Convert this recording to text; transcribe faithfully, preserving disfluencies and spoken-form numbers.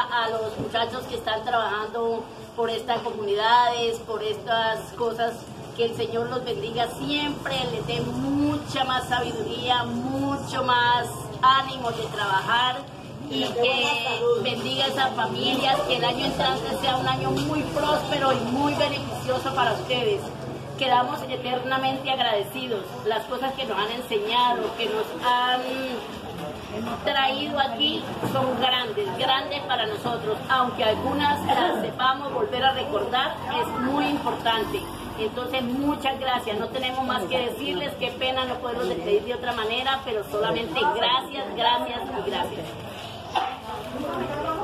a los muchachos que están trabajando por estas comunidades, por estas cosas. Que el Señor los bendiga siempre, les dé mucha más sabiduría, mucho más ánimo de trabajar y que bendiga a esas familias, que el año entrante sea un año muy próspero y muy beneficioso para ustedes. Quedamos eternamente agradecidos. Las cosas que nos han enseñado, que nos han traído aquí son grandes, grandes para nosotros, aunque algunas las sepamos volver a recordar, es muy importante. Entonces, muchas gracias, no tenemos más que decirles, qué pena no poderlos despedir de otra manera, pero solamente gracias, gracias y gracias.